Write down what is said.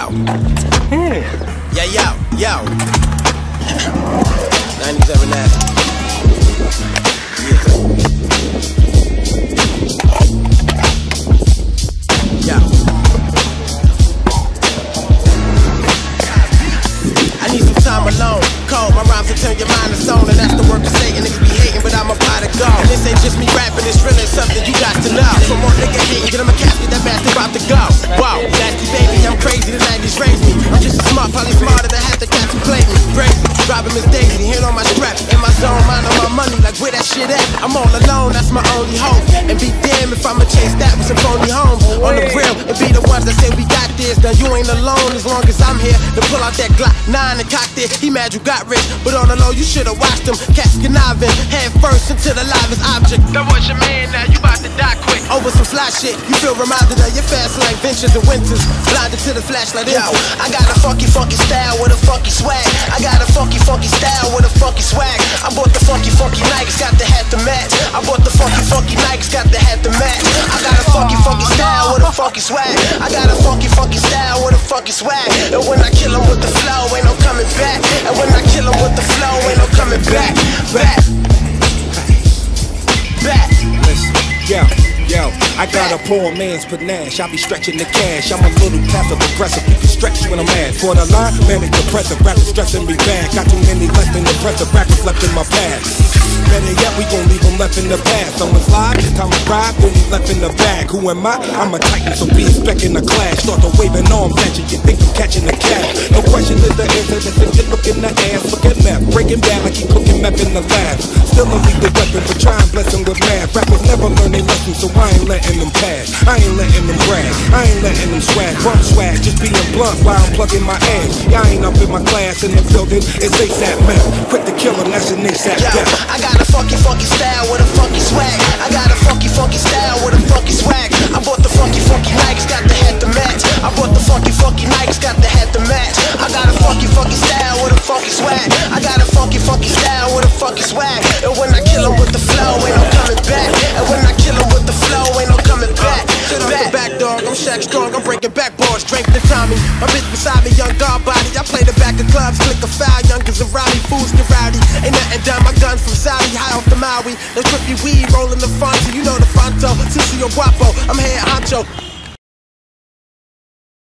yo. Yeah, yo. 90s Everlasting. Yeah. Yo. I need some time alone. Cold, my rhymes will turn your mind to stone, and that's the work of Satan. Niggas be hating, but I'm a pot of gold. And this ain't just me rapping, it's really something you got to know. For more nigga hating, get him a casket, that bastard about to go. Whoa, nasty baby, I'm crazy, the 90s raised me. I'm just as smart, probably smarter than half the cats who play me. Crazy, driving Miss Daisy, hand on my strap. In my zone, mind on my money, like where that shit at? I'm all alone, that's my only hope. And be damned if I'ma chase that with some phony homes. On the grill, and be the ones that say we got this. Now you ain't alone as long as I'm here to pull out that Glock 9 and cock it. He mad you got rich, but on the low you should've watched him. Cats conniving, head first into the livest object. That was your man, now you about to die quick. Over some fly shit, you feel reminded of your fast like ventures and winters. Blinded to the flashlight. Yo, I got a funky style with a funky swag. I got a funky style with a funky swag. I bought the funky Nikes, got the hat to match. I bought the funky Nikes, got the hat to match. I got a funky style with a funky swag. I got a funky style with a funky swag. And when I kill 'em with the flow, ain't no coming back. And when I kill 'em with the flow, ain't no coming back. Listen, yo, I got a poor man's panache. I be stretching the cash. I'm a little passive aggressive. You can stretch when I'm mad. For the line, manic depressive. Rappers stressing me bad. Got too many left in the press. Rappers left in my past. Better yet, we gon' leave them left in the past. Someone's live, it's time to ride, then he left in the bag. Who am I? I'm a titan, so be expecting a clash. Start to waving arms at you, you think I'm catching a cat. No question is the answer, just if you look in the ass. Look at meth, breaking bad like he cooking meth in the lab. Still a lethal weapon, but try and bless him with math. Rappers never learn their lessons, so I ain't letting them pass. I ain't letting them brag, I ain't letting them swag. Bump swag, just being blunt while I'm plugging my ass. Y'all ain't up in my class in the building, it's ASAP meth. Quick to kill him, that's an ASAP death. I got a funky style with a funky swag. I got a funky style with a funky swag. I bought the funky Nikes, got the hat to match. I bought the funky Nikes, got the hat to match. I got a funky style with a funky swag. I got a funky style with a funky swag. And when I kill 'em with the flow, ain't no coming back. And when I kill 'em with the flow, ain't no coming back. Back dog, I'm Shaq strong, I'm breaking backboards, drink the Tommy. My bitch beside me, young guard body. I play the back of clubs, click a foul, youngers around me, fools get rowdy. Ain't nothing done, my gun from Saudi, high off the Maui. The trippy weed, rolling the Fonto, you know the Fonto, Sissy or Guapo, I'm head honcho.